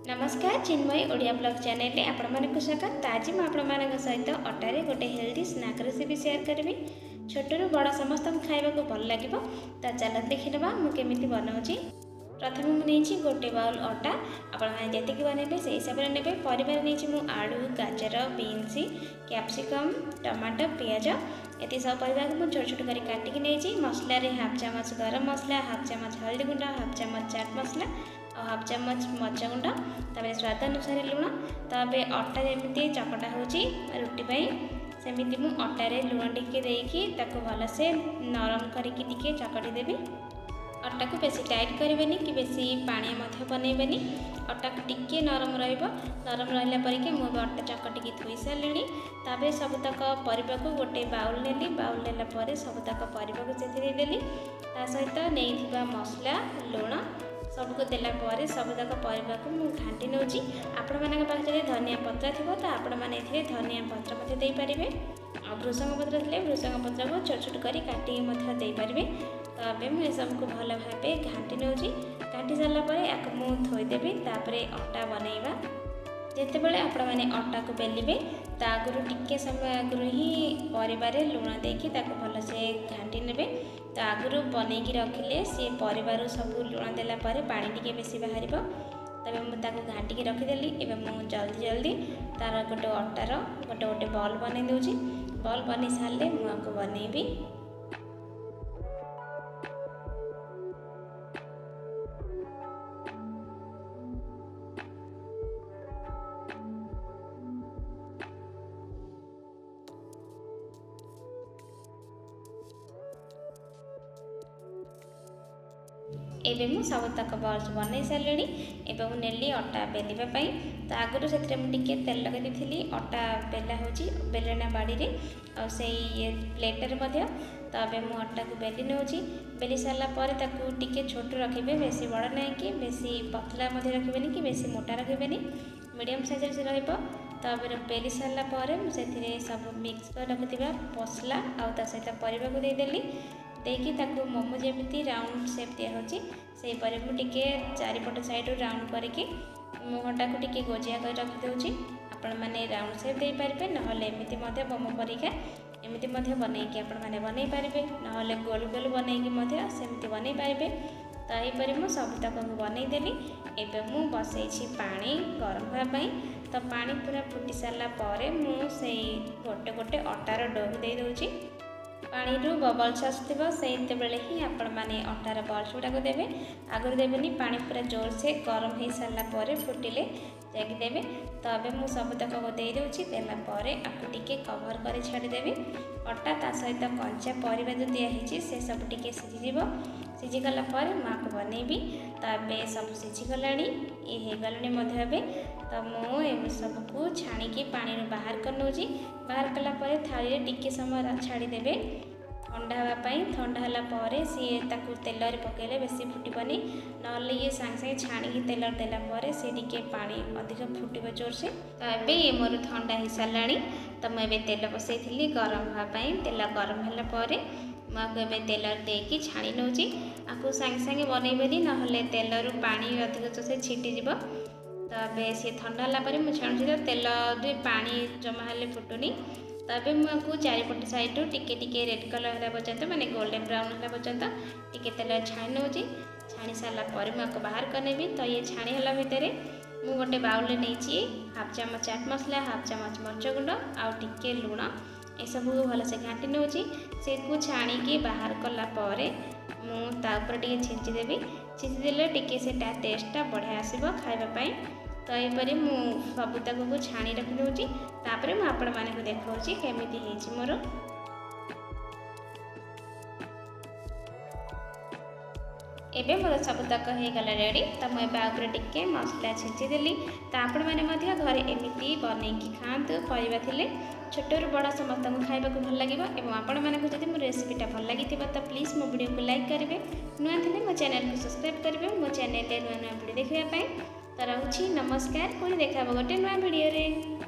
नमस्कार चिन्मय Odia blog channel में आपण मानक स्वागत। आज मुझे आपण सहित अटारे गोटे हेल्दी स्नैक रेसिपी शेयर करी। छोटू बड़ समस्त खाइबा को भल लगे तो चल देखी ना मुझे बनाऊँगी। प्रथम मुझे गोटे बाउल अटा आपण जी बनइबे से हिसाब से ने परिवार नहीं आलू गाजर बीन्स कैप्सिकम टमाटो पियाज ये सब परिवार को छोट छोट कर काटिक नहीं मसला हाफ चामच गरम मसला हाफ चामच हल्दी गुंड हाफ चामच चाट मसला और हाफ चामच मरचा गुंड तापर स्वाद अनुसार लुण। तबे अटा जमी चकटा होची रुटी सेमिति मु अटारे लुण टिके देकी ताको भलसे नरम करके टिके चकटी देबी। अटा को बेसी टाइट करेंगे कि बेसी पानी बनइबेनी। अटा को टिके नरम नरम रहा परिके मुझे अटा चकटिकी थोई सारे। ताबे सबुतक परिबा को गोटे बाउल नेली। बाउल नेला परे सबुतक परिबा को से देली। ता सहित नहीं मसला लुण सबको देला परे सबुतक परिबा को मु घाटी नउची। आपण मानक पाखे धनिया पत्र थी तो आपण मैंने धनिया पत्र दे पारे। भृषंग पत्र थे भृषंग पत्र को छोट छोट कर काटिकी दे पारे। तबे मुझे सबको भल भाव घाटी नौची। घाटी सारापर या थोदेवी। अटा बनइबा जितेबाला आपण मैंने अटा को बेलिबे ता आगु टिके समय आगु ही परिवार लुण देकी भलसे घाटी ने। तो आगु बनईकी रखिले सी परिवार सब लुण देला पानी टिके बेसी बाहर। तबे मुझे घाटिकी रखिदेली। एवं मुझे जल्दी जल्दी तार गोटे अटार गोटे गोटे बॉल बन दूची। बॉल बन सारे मुझे बनइबी। एबे मु सबतक बॉल्स बनई सारे। एवं नेली अटा बेलिबाई तो आगुरी से टिके तेल लगे अटा बेला हो बेलना बाड़ी से प्लेटर। तबे मु अटा को बेली नौची। बेली सारापर टिके छोट रखिए बेसी बड़ ना कि बेसी पतला रखिए कि बेसी मोटा रखिए मीडियम साइज से रब बेली सारापर से सब मिक्स कर रखिथिबा मसला आ सहित परिबा को देदेली। देकी ताकू मोमो जमी राउंड सेप दिया से मुझे चारिपट साइड राउंड करके मुहटा को टिके गोजिया कर रखिदे। आपण मैंने राउंड सेप दे पारे नमती मोमो परिका एमती बनईकी आपण मैंने बनई पारे ना गोल गोल बनईकी सेमती बनई पारे। तो यहीपर मुझे सबतक बनईदेली। एवं मु बसई पानी गरम होगापाई। तो पानी पूरा फुटी सारापर मुझे गोटे गोटे अटार डो दे दूची। पानी रू बबल्स आसुवा से ही आपण मैंने अटार बल्स गुड़ाक देवे। आगुरी देवेनि पानी पूरा जोर से गरम हो सारापर फुटिले जाकि देवे। तबे मु सबतक दे दूची। देलापर आपको टिके कवर कर छाड़देवी। अटा ता सहित कंचा परिबा जो दिखाई से सब टिके सीझीज। सीझीगला मुझे बनइबी। तबे सब सीझीगला ये गला। तो मुझे सबको छाणिकी पानी बाहर कर नौची। बाहर कलापर थाली टिके समय छाड़देवे ठंडा हाँपाई। ठंडा है सी तेल पकड़े बेसी फुटबनी ना ये सांगे सांगे छाणिकी तेल देलापर सी टिके पानी अधिक फुटब जोर से। तो ये मोर ठंडा हो सारा। तो मुझे तेल बसई गरम हाँपाई। तेल गरम होगापर मुझे तेल देकी छाणी नौची। आपको सांगे सांगे बनइबेनी ना तेल रू पानी अधिक से छिटीज। तबे सी ठंडा है मुझे छाणुची। तो तेल पानी जमा हेले फुटुनी। तबे मुझे चारिपट साइड टिके टिके रेड कलर है पर्यंत माने गोल्डन ब्राउन है पर्यंत टिके तेल छाणी नौची। छाणी सारापर मुझे बाहर करनेबी। तो ये छाणी हला भितर मु गोटे बाउल नहीं हाफ चामच चाट मसला हाफ चामच मरचा गुंड आउ टिके लुण ये सब को भलसे घाटी नौची। से छाणिकी बाहर कलापर मुझे टे छींचीदेवी। छींचीदे टिके से टेस्टा बढ़िया आसो खावाई। तो यहीपर मुझे सबतक को छाणी रखी दूची। तापर मुझे आपण मानक देखा केमी मोर। एबे मोर सबतक होगला रेडी। तो मुझे आगे टिके मसला छींचीदेली। तो आपण मैंने घरे एमती बनईकी खातु परिवा थिले छोटू बड़ समस्त खाइबा भल लगे। और आपण मानक जब मो रेसिपीटा भल लगी तो प्लीज मो वीडियो को लाइक करेंगे। नुआ थे मो चैनल को सब्सक्राइब करेंगे मो चैनल नुआ नुआ वीडियो देखापी। तो रोची नमस्कार। पुणी देखा गोटे नुआ वीडियो रे।